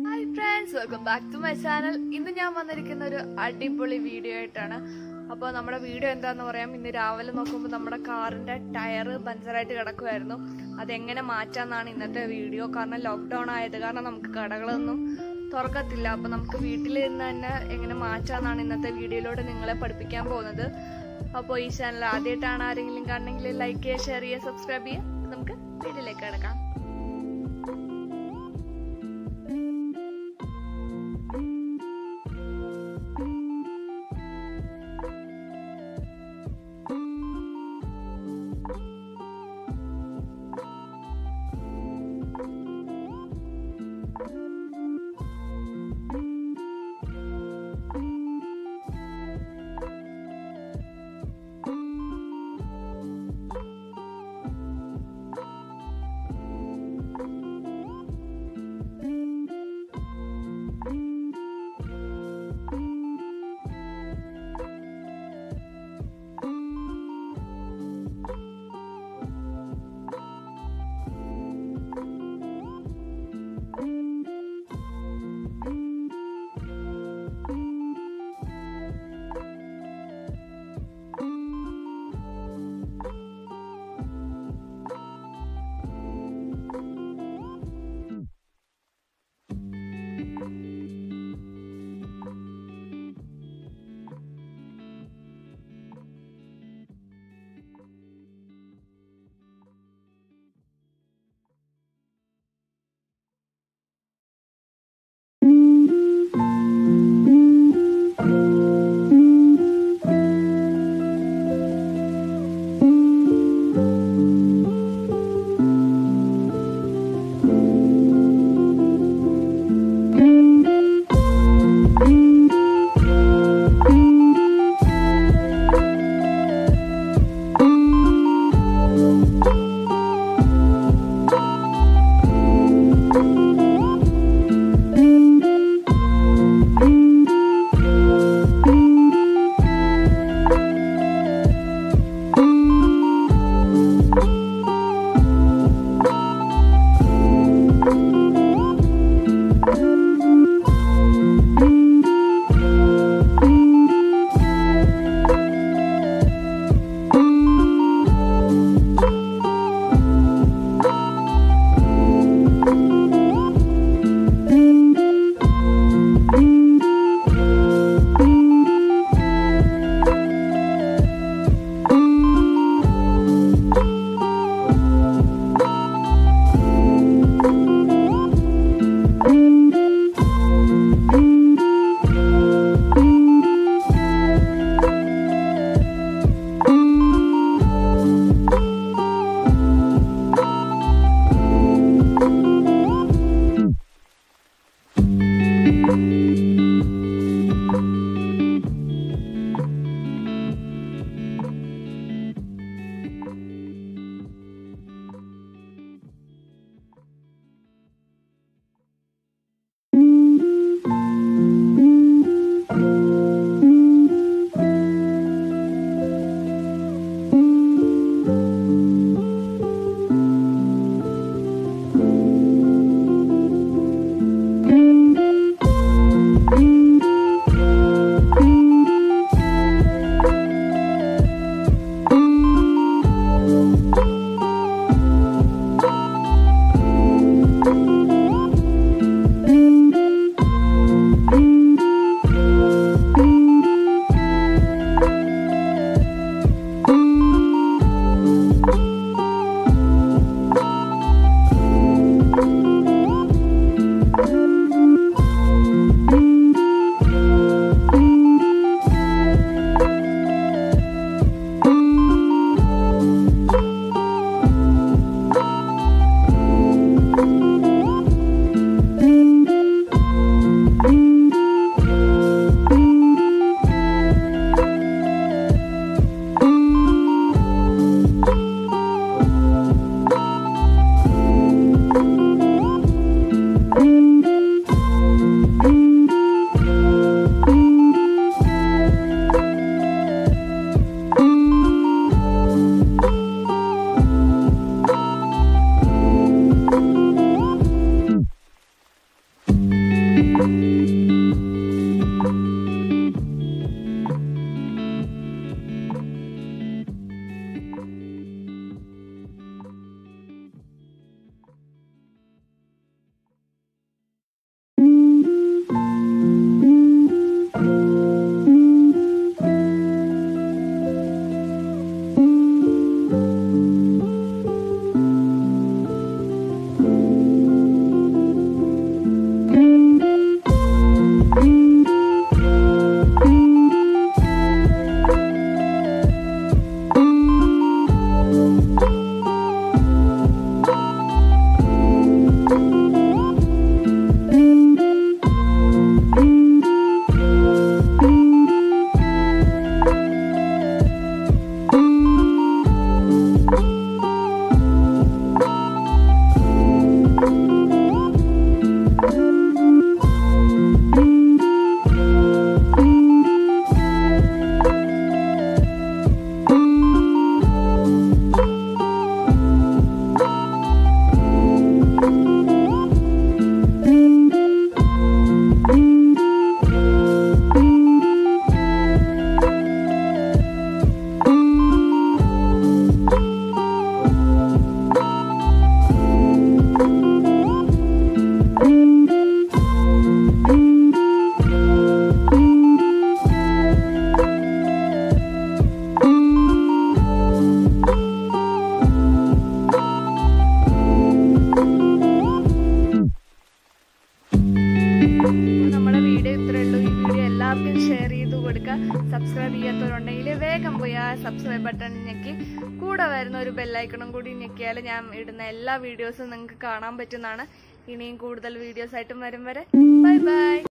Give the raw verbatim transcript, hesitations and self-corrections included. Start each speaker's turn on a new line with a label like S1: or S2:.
S1: Hi friends, welcome back to my channel. ഇന്ന് ഞാൻ വന്നിരിക്കുന്ന ഒരു അടിപൊളി വീഡിയോ ആയിട്ടാണ്. അപ്പോൾ നമ്മുടെ വീഡിയോ എന്താണെന്ന് പറയാം. ഇന്ന് രാവിലെ നോക്കുമ്പോൾ നമ്മുടെ കാറിൻ്റെ ടയർ പഞ്ചറായിട്ട് കിടക്കുമായിരുന്നു. അതെങ്ങനെ മാറ്റാമെന്നാണ് ഇന്നത്തെ വീഡിയോ. കാരണം ലോക്ക്ഡൗൺ ആയത് കാരണം നമുക്ക് കടകളൊന്നും തുറക്കത്തില്ല. അപ്പോൾ നമുക്ക് വീട്ടിൽ നിന്ന് തന്നെ എങ്ങനെ മാറ്റാമെന്നാണ് ഇന്നത്തെ വീഡിയോയിലൂടെ നിങ്ങളെ പഠിപ്പിക്കാൻ പോകുന്നത്. അപ്പോൾ ഈ ചാനൽ ആദ്യമായിട്ടാണ് ആരെങ്കിലും കാണണമെങ്കിൽ ലൈക്ക് ചെയ്യുക, ഷെയർ ചെയ്യുക, സബ്സ്ക്രൈബ് ചെയ്യുക. നമുക്ക് വീഡിയോയിലേക്ക് കിടക്കാം. സബ്സ്ക്രൈബ് ചെയ്യാത്തവരുണ്ടെങ്കിൽ വേഗം പോയി ആ സബ്സ്ക്രൈബ് ബട്ടൺ ഞെക്കി കൂടെ വരുന്ന ഒരു ബെല്ലൈക്കണും കൂടി ഞെക്കിയാൽ ഞാൻ ഇടുന്ന എല്ലാ വീഡിയോസും നിങ്ങൾക്ക് കാണാൻ പറ്റുന്നതാണ്. ഇനിയും കൂടുതൽ വീഡിയോസ് ആയിട്ടും വരും വരെ ബൈ ബൈ.